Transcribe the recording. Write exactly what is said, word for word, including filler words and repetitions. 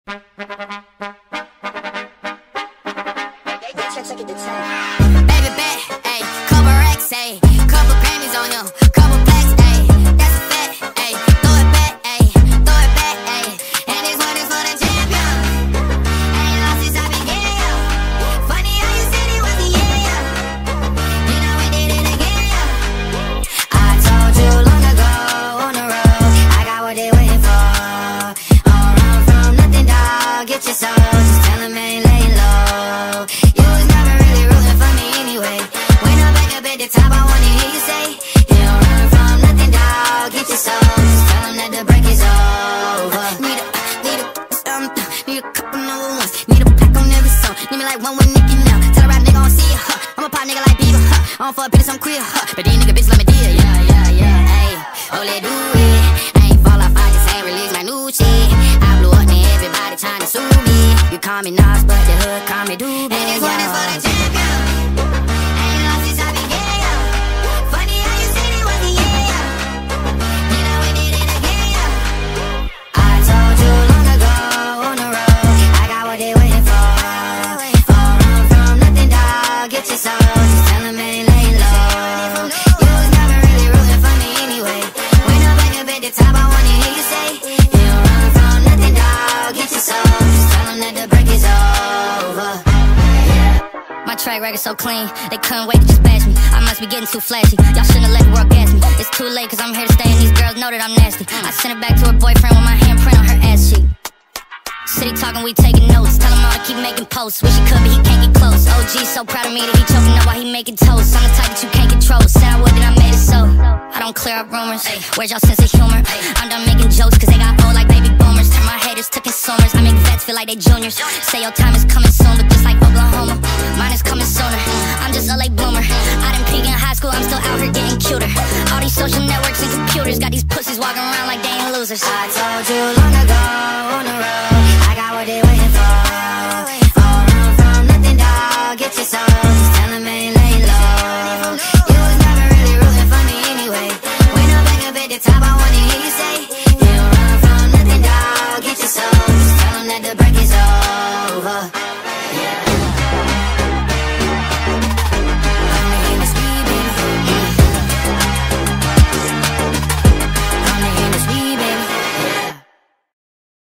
Baby bet, ayy, couple racks, ayy, couple Grammys on him, couple plaques, ayy, that's a fact, ayy, throw it back, ayy, throw it back, ayy, and this one is for the champion. Ain't lost since I began, yo. Funny how you said it was the year, yo. You know we did it again, yo. I told you long ago on the road, I got what they waiting for. All run from nothing, dog. Get your soul, just tell them ain't laying low. You was never really rooting for me anyway. When I'm back up at the top, I wanna hear you say, you don't run from nothing, dog. Get your soul, just tell them that the break is over. Need a, need a, um, need a couple number ones. Need a pack on every song. Need me like one with Nicki now. Tell a rap nigga I don't see ya, huh. I'm a pop nigga like Bieber, huh. I don't fuck bitches, I'm queer, huh. But these nigga bitches let me deal, yeah, yeah, yeah. Ayy, oh, let do it. I ain't fall off, I just ain't release my new shit. I blew up and everybody trying to sue me. You call me Nas, but the hood call me Doobie. And this one is for the champion. Ain't lost since I began, yo. Funny how you said it was the year, yo. You know we did it again, yo. I told you long ago on the road, I got what they waiting for. All run from nothing, dog. Get your soul, just tell them ain't laying low. You was never really rooting for me anyway. When I'm back up at the top, I wanna hear you say, you don't run from nothing, dog. Get your soul, just tell them that the break is over. My track record so clean, they couldn't wait to just bash me. I must be getting too flashy, y'all shouldn't have let the world gas me. It's too late cause I'm here to stay and these girls know that I'm nasty. I sent it back to her boyfriend with my handprint on her ass cheek. City talking, we taking notes, tell him all to keep making posts. Wish he could but he can't get close. O G so proud of me that he choking up while he making toast. I'm the type that you can't control, said I would then I made it so. I don't clear up rumors, where's y'all sense of humor? I'm done making jokes cause they got old like baby boomers. Turn my haters to consumers, I make vets feel like they juniors. Say your time is coming soon, but just like Oklahoma, mine is coming sooner. I'm just a late bloomer, I didn't peak in high school, I'm still out here getting cuter. All these social networks and computers got these pussies walking around like they ain't losers. I told you long ago on the